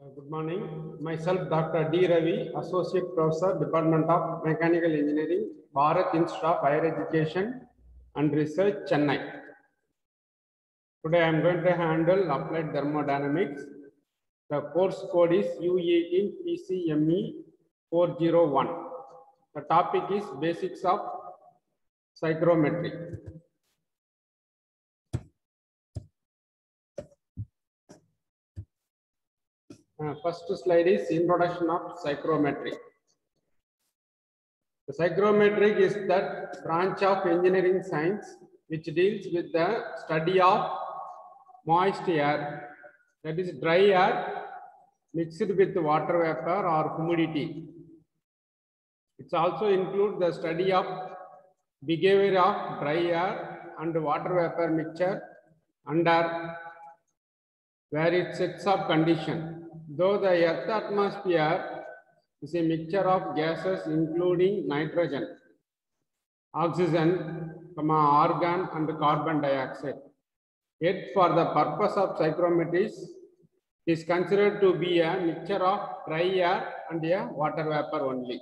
Good morning. Myself, Dr. D. Ravi, Associate Professor, Department of Mechanical Engineering, Bharat Institute of Higher Education and Research, Chennai. Today, I am going to handle applied thermodynamics. The course code is U18 PCME 401. The topic is basics of psychrometry. First slide is introduction of psychrometry. The psychrometric is that branch of engineering science which deals with the study of moist air, that is dry air mixed with water vapor or humidity. It also includes the study of behavior of dry air and water vapor mixture under various sets of conditions. Though the Earth atmosphere is a mixture of gases including nitrogen, oxygen, argon and carbon dioxide. Yet for the purpose of psychrometry, it is considered to be a mixture of dry air and a water vapor only.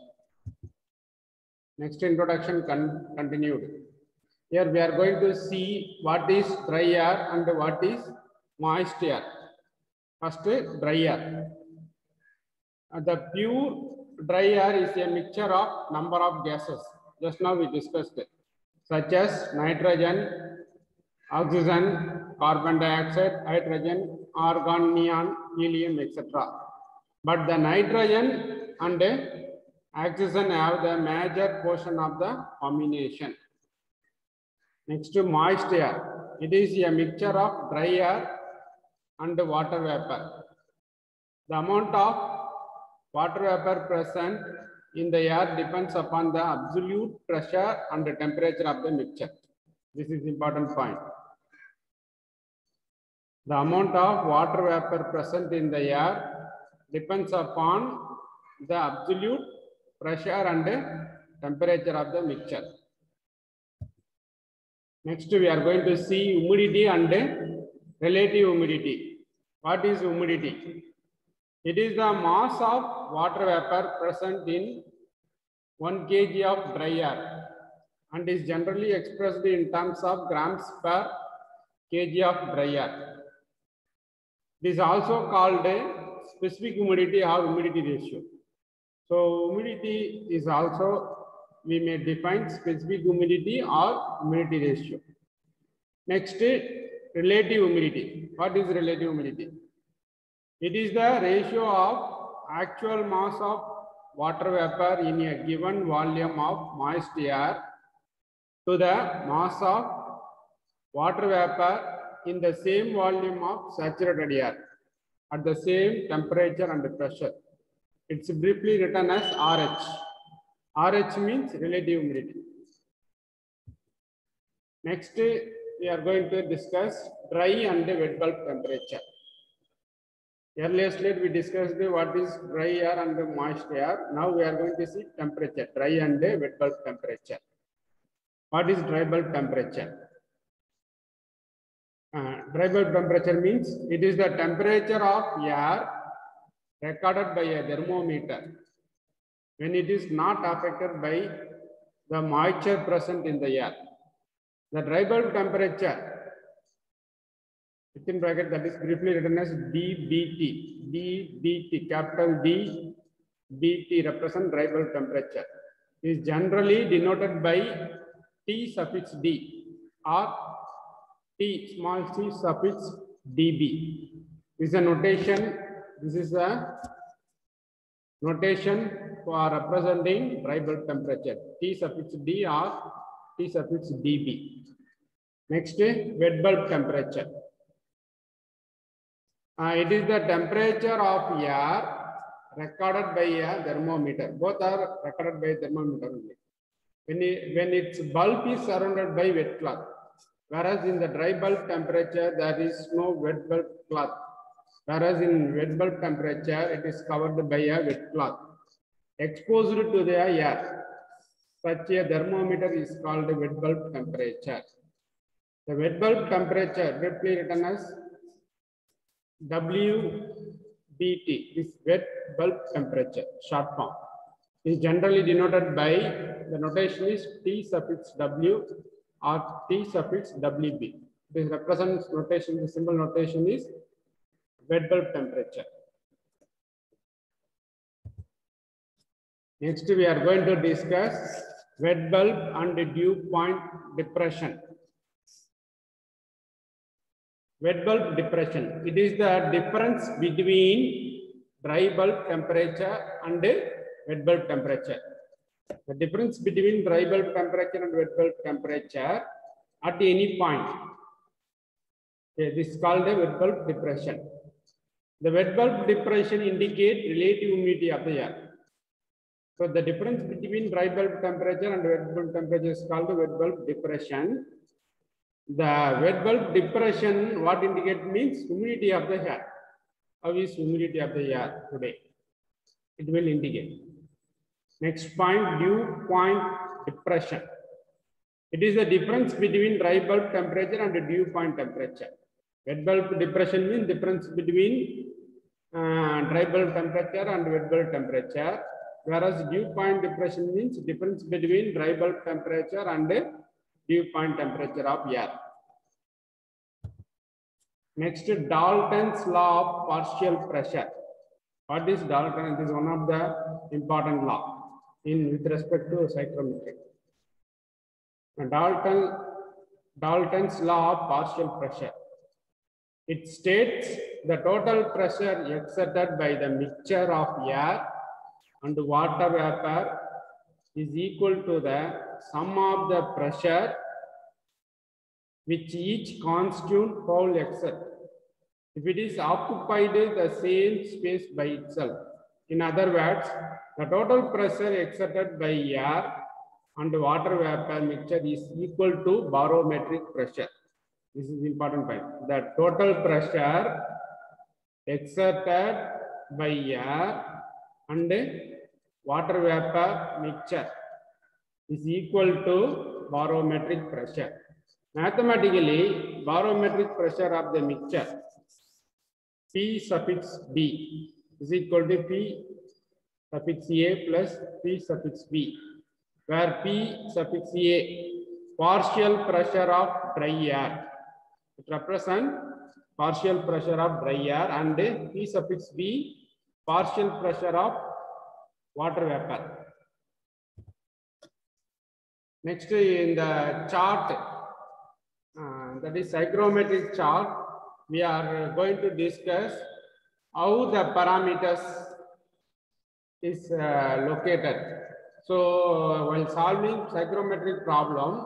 Next introduction continued. Here we are going to see what is dry air and what is moist air. First, dry air. The pure dry air is a mixture of number of gases. Just now we discussed it, such as nitrogen, oxygen, carbon dioxide, hydrogen, argon, neon, helium, etc. But the nitrogen and oxygen have the major portion of the combination. Next, moist air. It is a mixture of dry air and water vapor. The amount of water vapor present in the air depends upon the absolute pressure and the temperature of the mixture. This is important point. The amount of water vapor present in the air depends upon the absolute pressure and temperature of the mixture. Next, we are going to see humidity and relative humidity. What is humidity? It is the mass of water vapor present in 1 kg of dry air and is generally expressed in terms of grams per kg of dry air. It is also called a specific humidity or humidity ratio. So humidity is also, we may define specific humidity or humidity ratio. Next, relative humidity. What is relative humidity? It is the ratio of actual mass of water vapor in a given volume of moist air to the mass of water vapor in the same volume of saturated air at the same temperature and pressure. It's briefly written as RH. RH means relative humidity. Next, we are going to discuss dry and wet bulb temperature. Earlier slide we discussed what is dry air and moist air. Now we are going to see temperature, dry and wet bulb temperature. What is dry bulb temperature? Dry bulb temperature means it is the temperature of air recorded by a thermometer when it is not affected by the moisture present in the air. The dry bulb temperature, within bracket, that is briefly written as dBT. dBT, capital D, BT represent dry bulb temperature. Is generally denoted by T suffix D or T small c suffix dB. This is a notation. This is a notation for representing dry bulb temperature. T suffix D or T suffix dB. Next, wet bulb temperature. It is the temperature of air recorded by a thermometer. Both are recorded by a thermometer only. When its bulb is surrounded by wet cloth, whereas in the dry bulb temperature there is no wet bulb cloth. Whereas in wet bulb temperature it is covered by a wet cloth exposed to the air. Such a thermometer is called wet bulb temperature. The wet bulb temperature, briefly written as WB VT, this wet bulb temperature, short form, is generally denoted by the notation is T suffix W or T suffix WB. This represents notation, the symbol notation is wet bulb temperature. Next, we are going to discuss wet bulb and dew point depression. Wet bulb depression. It is the difference between dry bulb temperature and wet bulb temperature. The difference between dry bulb temperature and wet bulb temperature at any point. Okay, this is called a wet bulb depression. The wet bulb depression indicates relative humidity of the air. So the difference between dry bulb temperature and wet bulb temperature is called the wet bulb depression. The wet bulb depression, what indicate means humidity of the air. How is humidity of the air today? It will indicate. Next point, dew point depression. It is the difference between dry bulb temperature and dew point temperature. Wet bulb depression means difference between dry bulb temperature and wet bulb temperature. Whereas dew point depression means difference between dry bulb temperature and dew point temperature of air. Next, Dalton's law of partial pressure. What is Dalton? It is one of the important law with respect to psychrometric. Dalton's law of partial pressure. It states the total pressure exerted by the mixture of air and water vapor is equal to the sum of the pressure which each constituent whole exert if it is occupied the same space by itself. In other words, the total pressure exerted by air and water vapor mixture is equal to barometric pressure. This is important point. The total pressure exerted by air and water vapor mixture is equal to barometric pressure. Mathematically, barometric pressure of the mixture P suffix B is equal to P suffix A plus P suffix B, where P suffix A partial pressure of dry air. It represents partial pressure of dry air, and P suffix B partial pressure of water vapor. Next, in the chart, that is psychrometric chart, we are going to discuss how the parameters is located. So while solving psychrometric problem,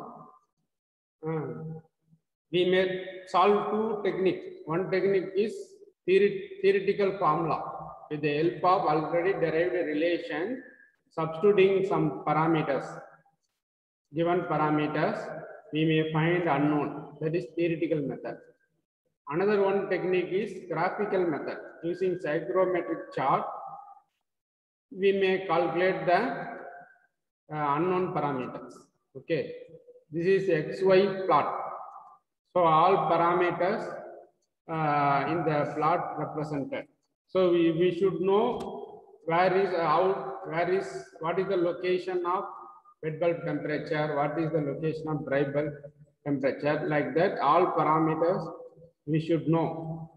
we may solve two techniques. One technique is theoretical formula with the help of already derived relation, substituting some parameters. Given parameters, we may find unknown. That is theoretical method. Another one technique is graphical method. Using psychrometric chart, we may calculate the unknown parameters. Okay, this is XY plot. So all parameters in the plot represented. So we should know what is the location of wet bulb temperature, what is the location of dry bulb temperature. Like that, all parameters we should know.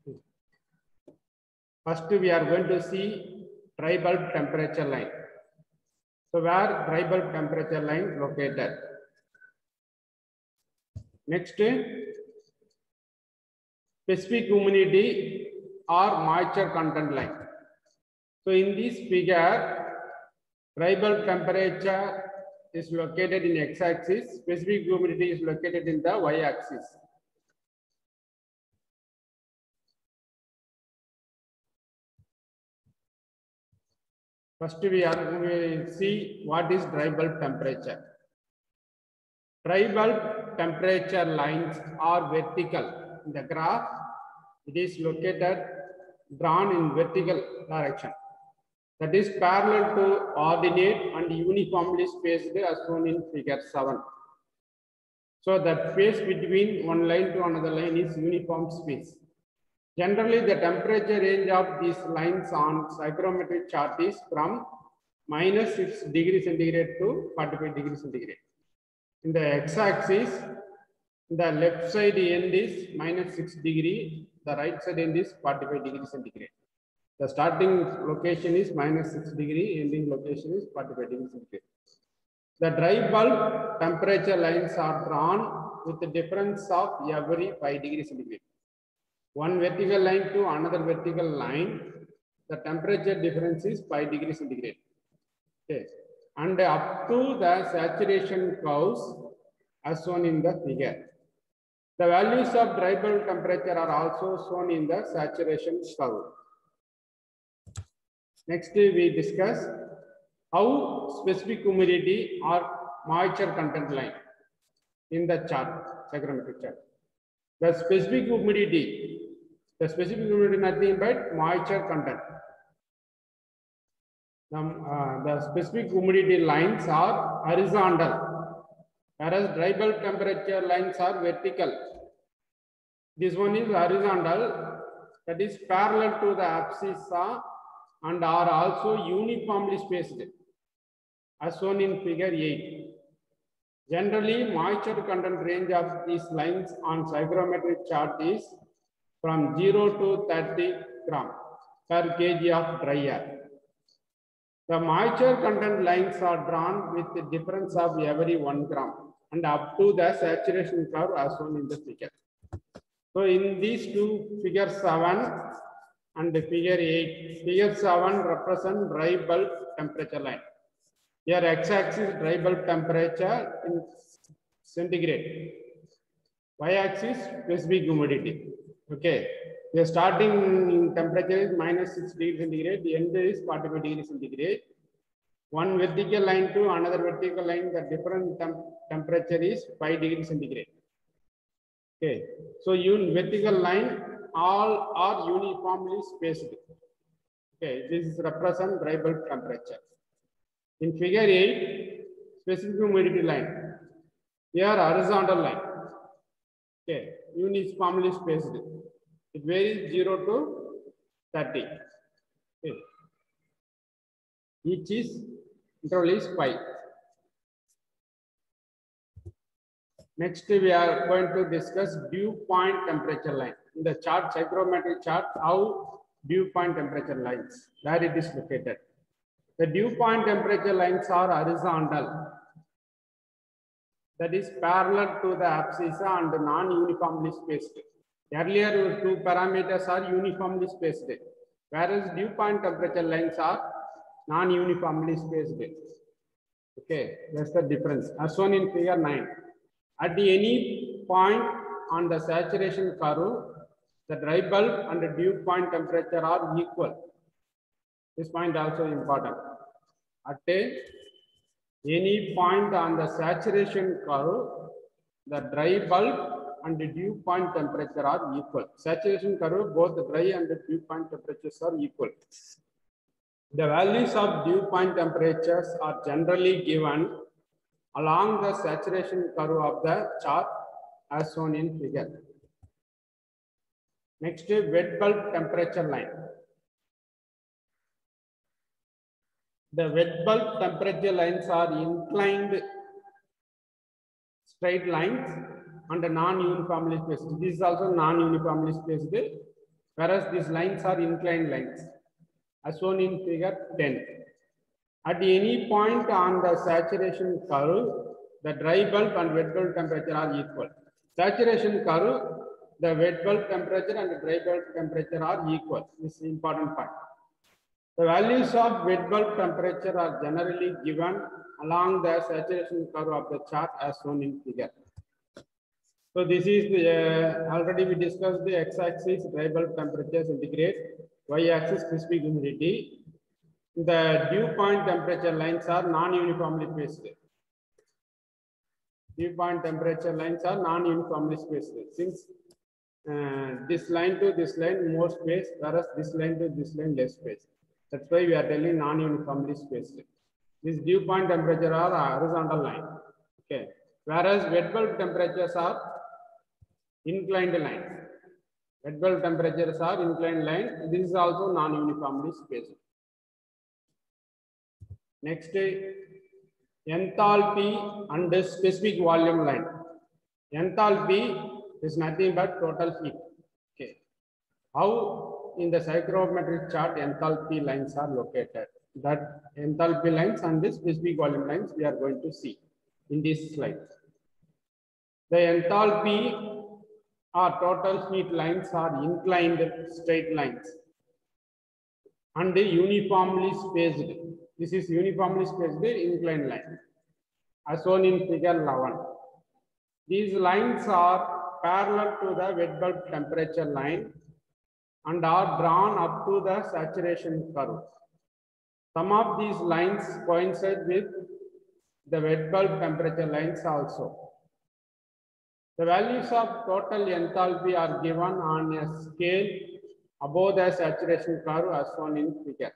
First, we are going to see dry bulb temperature line. So where dry bulb temperature line located? Next, specific humidity or moisture content line. So in this figure, dry bulb temperature is located in x-axis, specific humidity is located in the y-axis. First, we will see what is dry bulb temperature. Dry bulb temperature lines are vertical. In the graph, it is located, drawn in vertical direction. That is parallel to ordinate and uniformly spaced as shown in figure 7. So that space between one line to another line is uniform space. Generally, the temperature range of these lines on psychrometric chart is from minus 6 degrees centigrade to 45 degrees centigrade. In the x-axis, the left side end is minus 6 degree, the right side end is 45 degrees centigrade. The starting location is minus 6 degree, ending location is 45 degrees centigrade. The dry bulb temperature lines are drawn with the difference of every 5 degrees centigrade. One vertical line to another vertical line, the temperature difference is 5 degrees centigrade. Okay. And up to the saturation curves as shown in the figure. The values of dry bulb temperature are also shown in the saturation curve. Next, we discuss how specific humidity or moisture content line in the chart, psychrometric chart. The specific humidity nothing but moisture content. The specific humidity lines are horizontal, whereas dry bulb temperature lines are vertical. This one is horizontal, that is parallel to the abscissa and are also uniformly spaced, as shown in figure 8. Generally, moisture content range of these lines on psychrometric chart is from 0 to 30 gram per kg of dry air. The moisture content lines are drawn with the difference of every 1 gram and up to the saturation curve as shown in the figure. So in these two, figure 7 and figure 8, figure 7 represent dry bulb temperature line. Here x-axis dry bulb temperature in centigrade, y-axis specific humidity. Okay, the starting temperature is minus 6 degrees centigrade, the end is 45 degrees centigrade. One vertical line to another vertical line, the different temperature is 5 degrees centigrade. Okay, so vertical line all are uniformly spaced. Okay, this is represent dry bulb temperature. In figure 8, specific humidity line. Here horizontal line. Okay, uniformly spaced. It varies 0 to 30. Okay. Each is interval is 5. Next, we are going to discuss dew point temperature line. In the chart, psychrometric chart, how dew point temperature lines, where it is located. The dew point temperature lines are horizontal, that is parallel to the abscissa and non-uniformly spaced. Earlier, two parameters are uniformly spaced, whereas dew point temperature lines are non-uniformly spaced. Okay, that's the difference, as shown in figure 9. At any point on the saturation curve, the dry bulb and the dew point temperature are equal. This point also important. At any point on the saturation curve, the dry bulb and the dew point temperature are equal. Saturation curve, both the dry and the dew point temperatures are equal. The values of dew point temperatures are generally given along the saturation curve of the chart as shown in figure. Next, wet bulb temperature line. The wet bulb temperature lines are inclined straight lines and non-uniformly spaced. This is also non-uniformly spaced, whereas these lines are inclined lines, as shown in figure 10. At any point on the saturation curve, the dry bulb and wet bulb temperature are equal. Saturation curve, the wet bulb temperature and the dry bulb temperature are equal. This is important point. The values of wet bulb temperature are generally given along the saturation curve of the chart as shown in figure. So this is the, already we discussed the x-axis dry bulb temperature centigrade, y-axis specific humidity. The dew point temperature lines are non-uniformly spaced. Dew point temperature lines are non-uniformly spaced. Since this line to this line more space, whereas this line to this line less space. That's why we are telling non-uniformly spaced. This dew point temperature are horizontal line. Okay. Whereas wet bulb temperatures are inclined lines. Wet bulb temperatures are inclined line. This is also non-uniformly spaced. Next, enthalpy and specific volume line. Enthalpy is nothing but total heat. Okay. How in the psychrometric chart enthalpy lines are located? That enthalpy lines and the specific volume lines we are going to see in this slide. The enthalpy or total heat lines are inclined straight lines and uniformly spaced. This is uniformly spaced inclined line as shown in figure 11. These lines are parallel to the wet bulb temperature line and are drawn up to the saturation curve. Some of these lines coincide with the wet bulb temperature lines also. The values of total enthalpy are given on a scale above the saturation curve as shown in figure.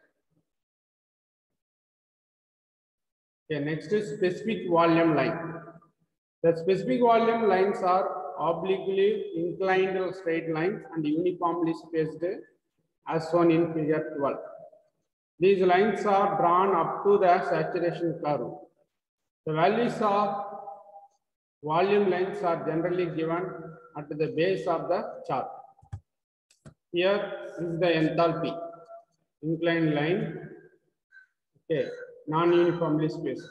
Okay, next is specific volume line. The specific volume lines are obliquely inclined straight lines and uniformly spaced as shown in figure 12. These lines are drawn up to the saturation curve. The values of volume lines are generally given at the base of the chart. Here is the enthalpy, inclined line, okay, non-uniformly spaced.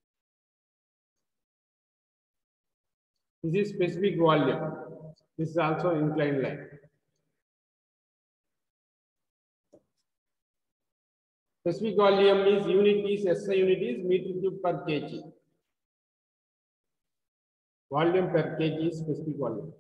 This is specific volume. This is also inclined line. Specific volume is unit is SI unit is meter cube per kg. Volume per kg is specific volume.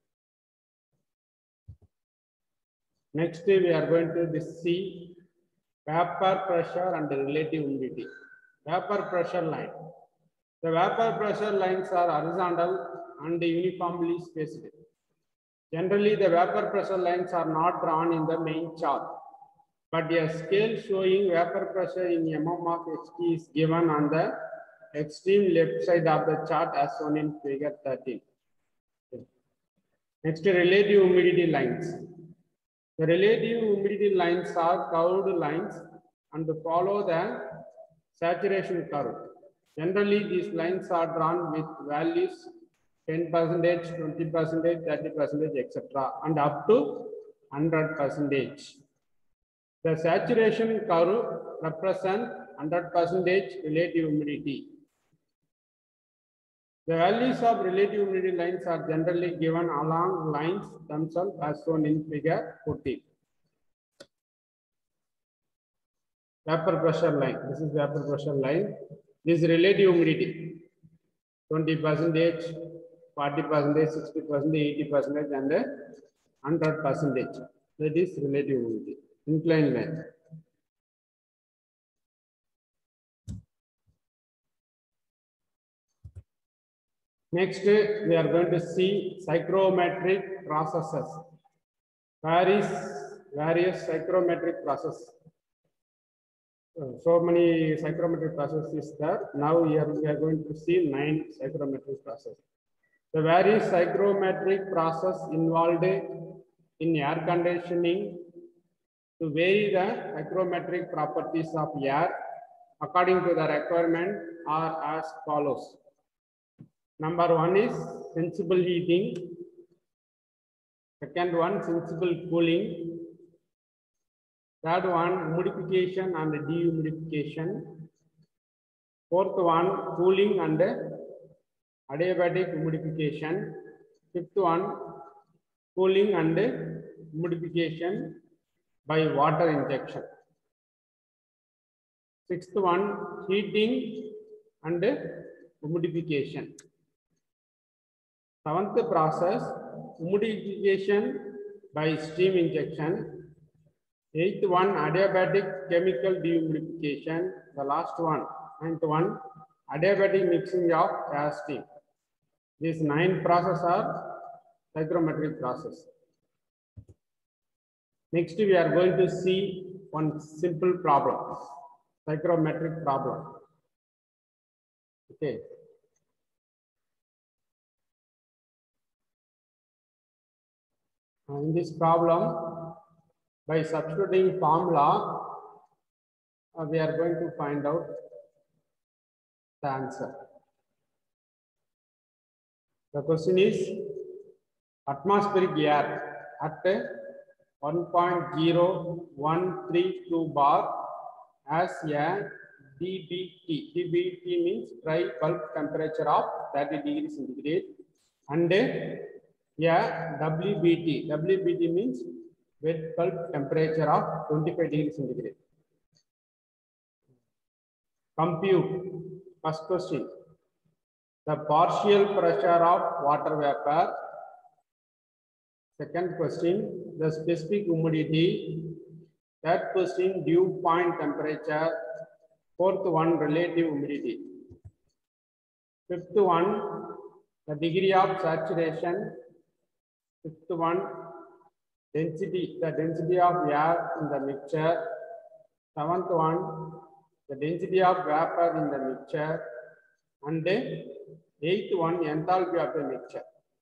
Next, we are going to see vapor pressure and relative humidity. Vapor pressure line. The vapor pressure lines are horizontal and uniformly spaced. Generally, the vapor pressure lines are not drawn in the main chart, but a scale showing vapor pressure in mm of HT is given on the extreme left side of the chart as shown in figure 13. Next, relative humidity lines. The relative humidity lines are curved lines and follow the saturation curve. Generally, these lines are drawn with values 10%, 20%, 30%, etc. and up to 100%. The saturation curve represents 100% relative humidity. The values of relative humidity lines are generally given along lines themselves as shown in figure 14. Vapor pressure line. This is vapor pressure line. This is relative humidity. 20%, 40%, 60%, 80%, and 100%. That is relative humidity. Inclined line. Next, we are going to see psychrometric processes. Various psychrometric processes. So many psychrometric processes is there. Now we are going to see 9 psychrometric processes. The various psychrometric process involved in air conditioning to vary the psychrometric properties of air according to the requirement are as follows. Number 1 is sensible heating. Second one, sensible cooling. Third one, humidification and dehumidification. Fourth one, cooling and adiabatic humidification. Fifth one, cooling and humidification by water injection. Sixth one, heating and humidification. Seventh process, humidification by steam injection. Eighth one, adiabatic chemical dehumidification. The last one, ninth one, adiabatic mixing of air steam. These 9 processes are psychrometric process. Next, we are going to see one simple problem, psychrometric problem. Okay. In this problem, by substituting formula, we are going to find out the answer. The question is, atmospheric air at 1.0132 bar has a DBT. DBT means dry bulb temperature of 30 degrees centigrade, and a WBT. WBT means wet bulb temperature of 25 degrees centigrade. Compute. First question. The partial pressure of water vapor. Second question. The specific humidity. Third question. Dew point temperature. Fourth one. Relative humidity. Fifth one. The degree of saturation. Fifth one. Density. The density of air in the mixture. Seventh one. The density of vapor in the mixture. And the eighth one, enthalpy of the mixture.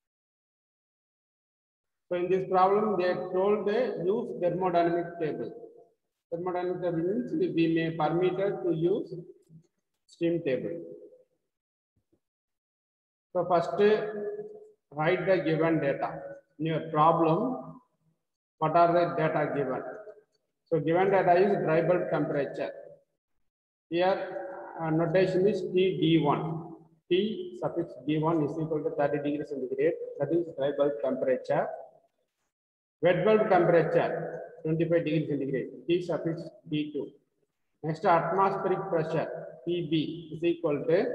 So in this problem, they told they use thermodynamic table. Thermodynamic table means we may permitted to use steam table. So first, write the given data. In your problem, what are the data given? So given data is dry bulb temperature. Here notation is TD1. T suffix D1 is equal to 30 degrees centigrade. That is dry bulb temperature. Wet bulb temperature 25 degrees centigrade. T suffix D2. Next, atmospheric pressure PB is equal to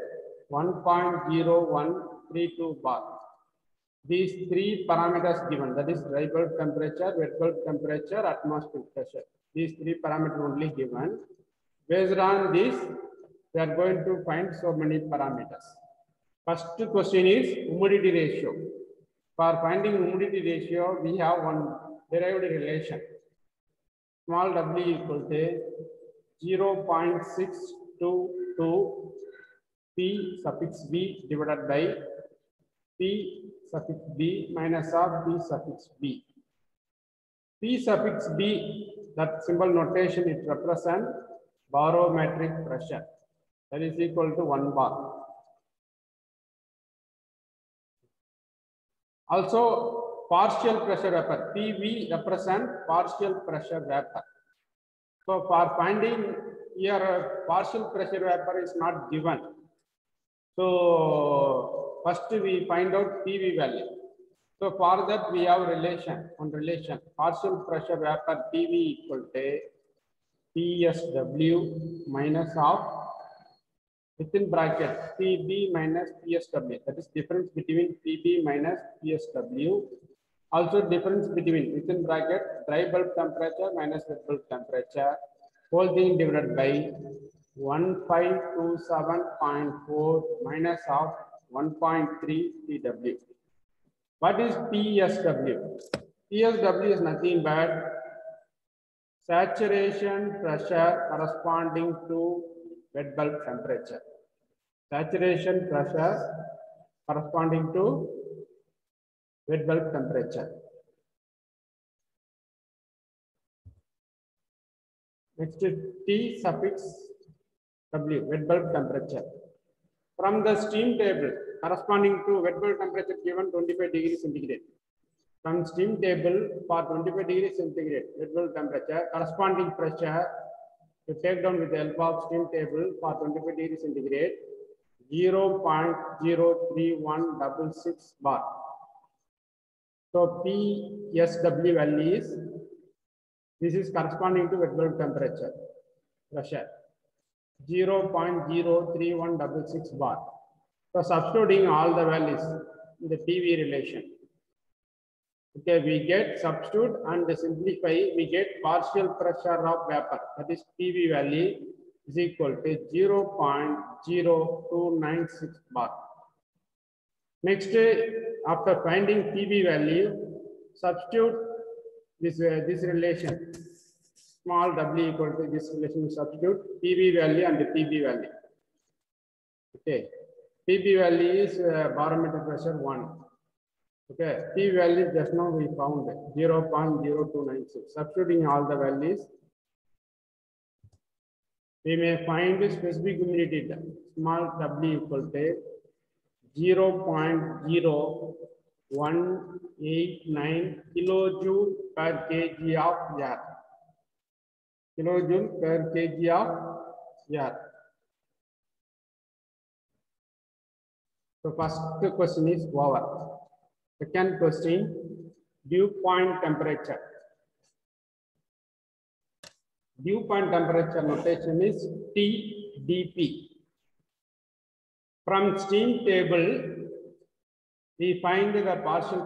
1.0132 bar. These three parameters given, that is dry bulb temperature, wet bulb temperature, atmospheric pressure. These three parameters only given. Based on this, we are going to find so many parameters. First question is humidity ratio. For finding humidity ratio, we have one derived relation. Small w equal to 0.622 P suffix B divided by P suffix B minus of P suffix B. P suffix B, that symbol notation, it represents barometric pressure. That is equal to 1 bar. Also, partial pressure vapor, PV represent partial pressure vapor. So for finding here, partial pressure vapor is not given. So first we find out PV value. So for that we have relation, partial pressure vapor PV equal to PSW minus of within bracket PB minus PSW. That is difference between PB minus PSW. Also difference between within bracket dry bulb temperature minus wet bulb temperature. Whole thing divided by 1527.4 minus of 1.3 PW. What is PSW? PSW is nothing but saturation pressure corresponding to wet bulb temperature. Saturation pressure corresponding to wet bulb temperature. Next is T suffix W, wet bulb temperature. From the steam table, corresponding to wet bulb temperature given 25 degrees centigrade. From steam table for 25 degrees centigrade, wet bulb temperature, corresponding pressure to take down with the help of steam table for 25 degrees centigrade, 0.03166 bar. So PSW value is, this is corresponding to wet bulb temperature pressure, 0.03166 bar. So substituting all the values in the PV relation. Okay, we get substitute and simplify, we get partial pressure of vapor, that is PV value is equal to 0.0296 bar. Next, after finding PV value, substitute this relation, small w equal to this relation, substitute PV value and the PV value. Okay, PV value is barometric pressure 1. Okay, P value just now we found 0.0296. Substituting all the values, we may find the specific humidity small w equal to 0.0189 kilojoule per kg of air. Kilojoule per kg of air. So first question is over. Second question, dew point temperature. Dew point temperature notation is TDP. From steam table, we find the partial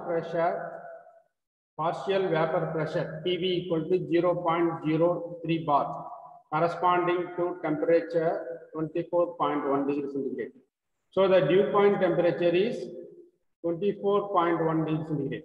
vapor pressure PV equal to 0.03 bar, corresponding to temperature 24.1 degrees centigrade. So the dew point temperature is 24.1 degrees centigrade.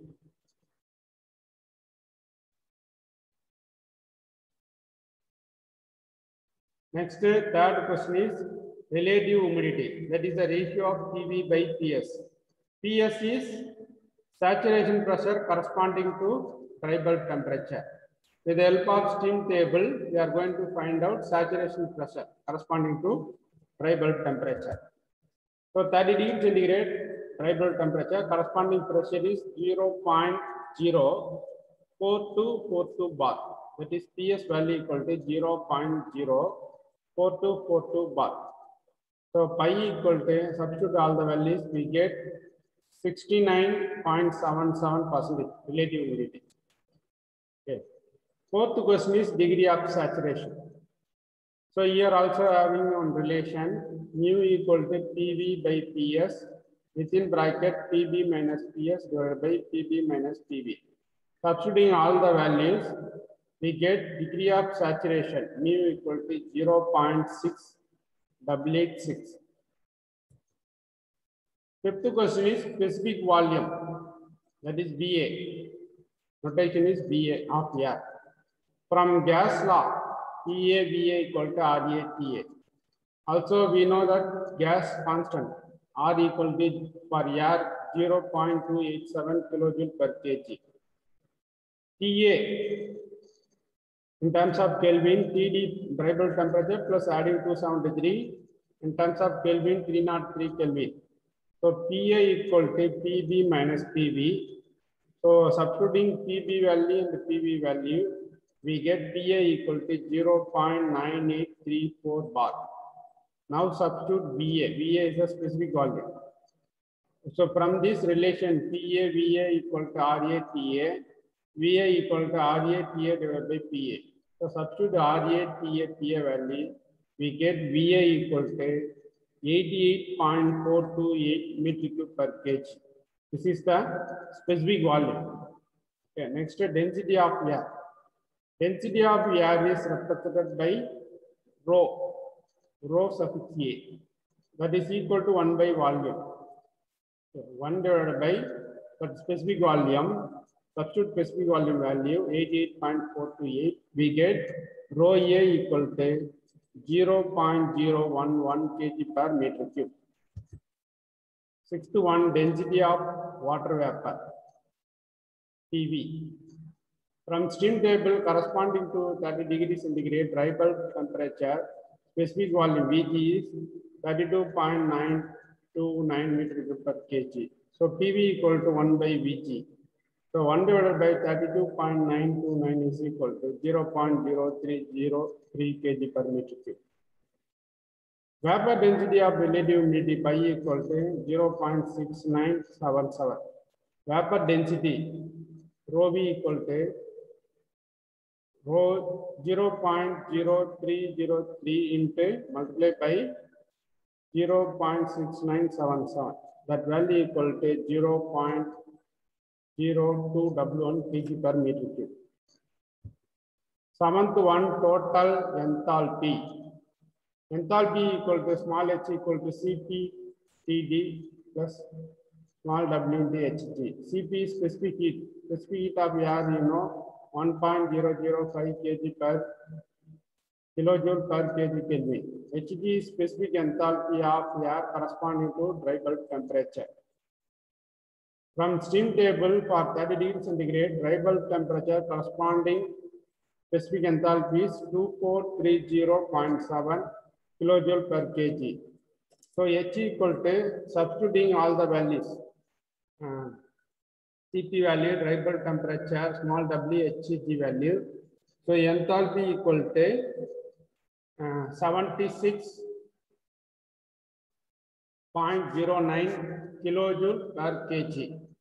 Next, third question is relative humidity. That is the ratio of PV by PS. PS is saturation pressure corresponding to dry bulb temperature. With the help of steam table, we are going to find out saturation pressure corresponding to dry bulb temperature. So 30 degrees centigrade dry bulb temperature, corresponding pressure is 0.04242 bar. That is PS value equal to 0.04242 bar. So pi equal to, substitute all the values, we get 69.77% relative humidity. Okay. Fourth question is degree of saturation. So here also having one relation, mu equal to PV by PS, within bracket PB minus PS divided by PB minus PV. Substituting all the values, we get degree of saturation, mu equal to 0.6886. Fifth question is specific volume, that is VA. Notation is VA of air. From gas law, PA VA equal to RA TA. Also, we know that gas constant R equal to for air 0.287 kilojoule per kg. TA in terms of Kelvin, TD dry bulb temperature plus adding 273 in terms of Kelvin 303 Kelvin. So PA equal to PB minus PV. So substituting PB value and PV value, we get PA equal to 0.9834 bar. Now substitute VA. VA is a specific volume. So from this relation, PA VA equal to RA TA, VA equal to RA TA divided by PA. So substitute RA TA PA value, we get VA equal to 88.428 meter cube per kg. This is the specific volume. Okay, next density of air. Density of air is represented by rho suffix A. That is equal to 1 by volume. Okay, 1 divided by that specific volume. Substitute specific volume value 88.428. We get rho A equal to 0.011 kg per meter cube. Sixth one, density of water vapor, PV. From steam table corresponding to 30 degrees centigrade dry bulb temperature, specific volume Vg is 32.929 meter cube per kg. So PV equal to 1 by Vg. So 1 divided by 32.929 is equal to 0.0303 kg per meter cube. Vapor density of relative humidity pi equal to 0.6977. Vapor density rho V equal to rho 0.0303 into multiplied by 0.6977. That value equal to 0.0211 kg per meter cube. Seventh one, total enthalpy. Enthalpy equal to small h equal to Cp Td plus small w into Hg. Cp is specific heat. Specific heat of air, 1.005 kg per kilojoule per kg Kelvin. Hg is specific enthalpy of air corresponding to dry bulb temperature. From steam table for 30 degrees centigrade, dry bulb temperature corresponding specific enthalpy is 2430.7 kilojoule per kg. So H equal to substituting all the values. Cp value, dry bulb temperature, small w, Hg value. So enthalpy equal to 76.09 kilojoule per kg.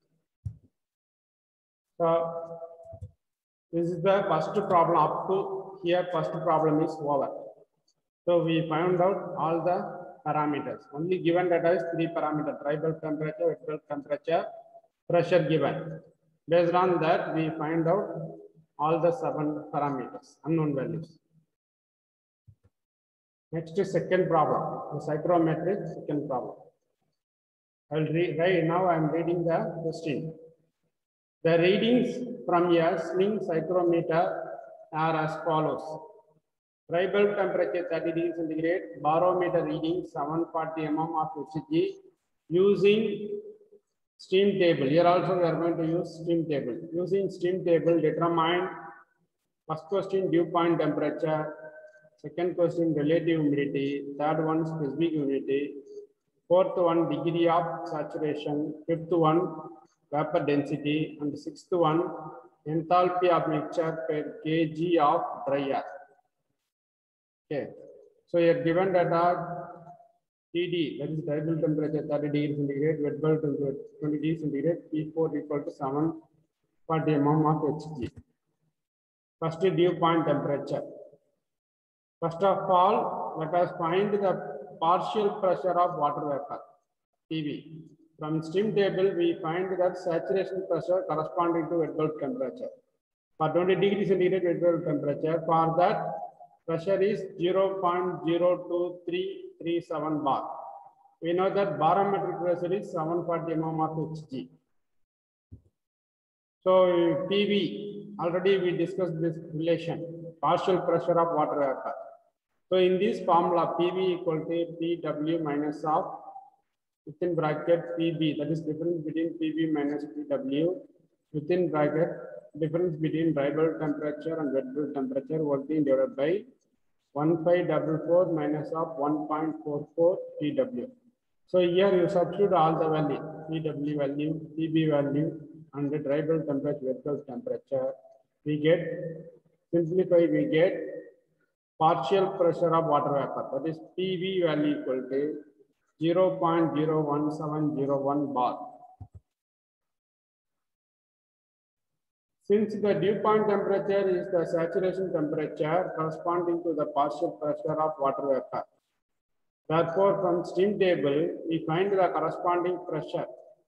So this is the first problem. Up to here, first problem is over. So we found out all the parameters. Only given data is 3 parameters: dry bulb temperature, wet bulb temperature, pressure given. Based on that, we find out all the 7 parameters, unknown values. Next is second problem, the psychrometric second problem. I'll read right now. I am reading the question. The readings from a sling psychrometer are as follows. Dry bulb temperature 30 degrees centigrade, barometer reading 740 mm of Hg using steam table. Here also we are going to use steam table. Using steam table, determine first question dew point temperature, second question relative humidity, third one specific humidity, fourth one degree of saturation, fifth one vapor density, and sixth one enthalpy of mixture per kg of dry air. Okay, so here given data TD, that is dry bulb temperature 30 degrees centigrade, wet bulb temperature 20 degrees centigrade, P4 equal to 740 mm of Hg. First dew point temperature. First of all, let us find the partial pressure of water vapor, PV. From steam table, we find that saturation pressure corresponding to wet bulb temperature. For 20 degrees centigrade wet bulb temperature, for that pressure is 0.02337 bar. We know that barometric pressure is 740 mm of Hg. So PV, already we discussed this relation, partial pressure of water vapor. So in this formula, PV equal to PW minus of within bracket PB, that is difference between PV minus PW, within bracket difference between dry bulb temperature and wet bulb temperature working divided by 1544 minus of 1.44 PW. So here you substitute all the value, PW value, PB value, and the dry bulb temperature, wet bulb temperature. We get, simplify, we get partial pressure of water vapor, that is PV value equal to 0.01701 bar. Since the dew point temperature is the saturation temperature corresponding to the partial pressure of water vapor, therefore from steam table we find the corresponding pressure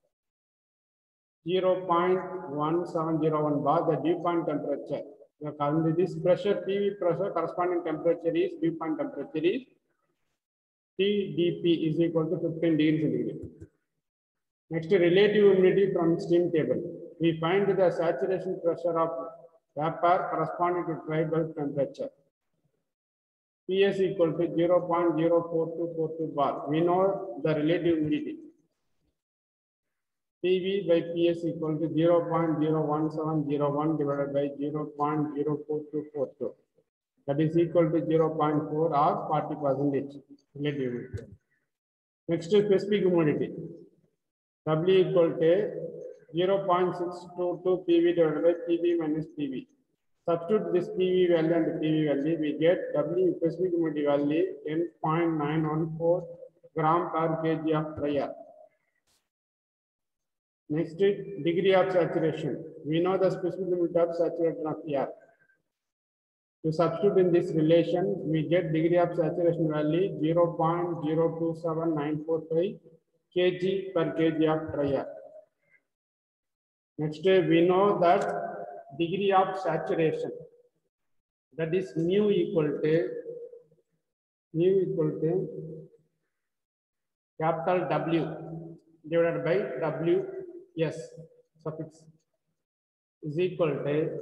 0.1701 bar, the dew point temperature. This pressure, PV pressure, corresponding temperature is, dew point temperature is TdP is equal to 15 degrees centigrade. Next, relative humidity from steam table. We find the saturation pressure of vapor corresponding to dry bulb temperature. PS equal to 0.04242 bar. We know the relative humidity. PV by PS equal to 0.01701 divided by 0.04242. That is equal to 0.4 or 40% relative humidity. Next is specific humidity. W equal to 0.622 PV divided by PV minus PV. Substitute this PV value and PV value, we get W specific humidity value 10.914 gram per kg of dry air. Next is degree of saturation. We know the specific humidity of saturation of air. To substitute in this relation, we get degree of saturation value 0.027945 kg per kg of dry air. Next, we know that degree of saturation, that is mu equal to capital W divided by Ws suffix is equal to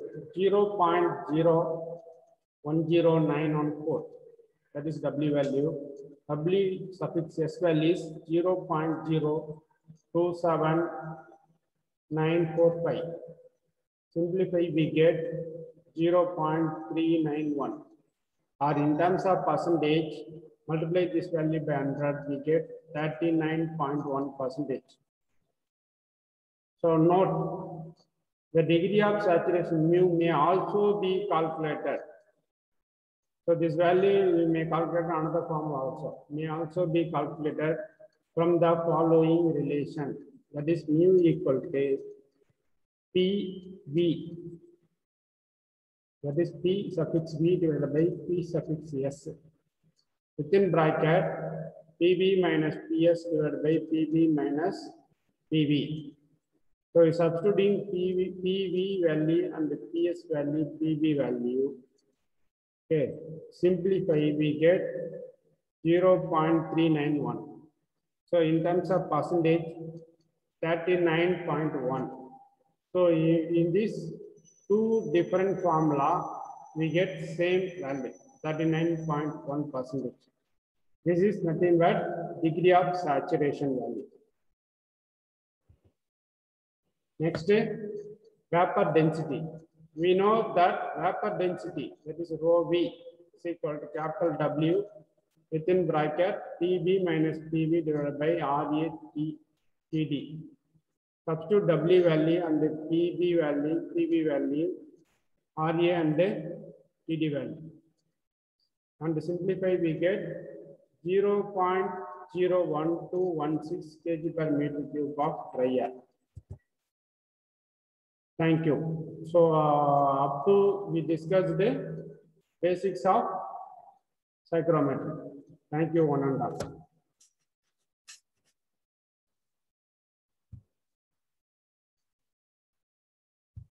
0.0109114. That is W value. W suffix S value is 0.027 945. Simplify, we get 0.391. Or in terms of percentage, multiply this value by 100, we get 39.1%. So note, the degree of saturation mu may also be calculated. So this value we may calculate another form also. May also be calculated from the following relation. That is mu equal to PV. That is P suffix V divided by P suffix S. Within bracket, PV minus PS divided by PV minus PV. So substituting PV value and the PS value, PV value. Okay, simplify, we get 0.391. So in terms of percentage, 39.1. So in this two different formula, we get same value, 39.1%. This is nothing but degree of saturation value. Next, vapor density. We know that vapor density, that is rho V, is equal to capital W within bracket PV minus PV divided by RA TD. Substitute W value and the PV value, RA and the TD value. And simplify, we get 0.01216 kg per meter cube of dry air. Thank you. So up to we discussed the basics of psychrometry. Thank you, one and all.